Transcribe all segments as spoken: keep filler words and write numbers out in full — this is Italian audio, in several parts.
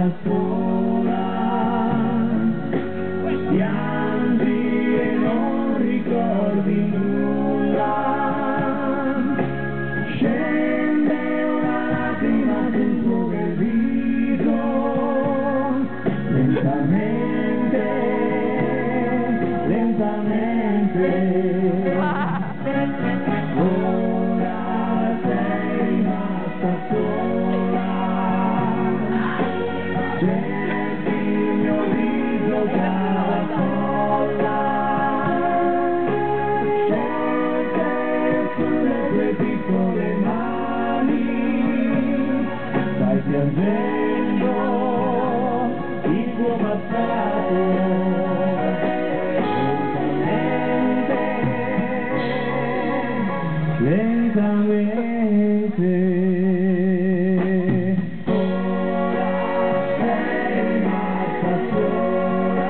rimasta sola, piangi e non ricordi nulla, scende una lacrima sul tuo bel viso, lentamente, lentamente. Ora sei rimasta sola, cerchi il mio viso tra la folla, scelte sulle tue piccole mani, stai piangendo il tuo passato. Lentamente, ora sei rimasta sola.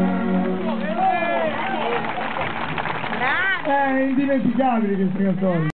È indimenticabile questa canzone.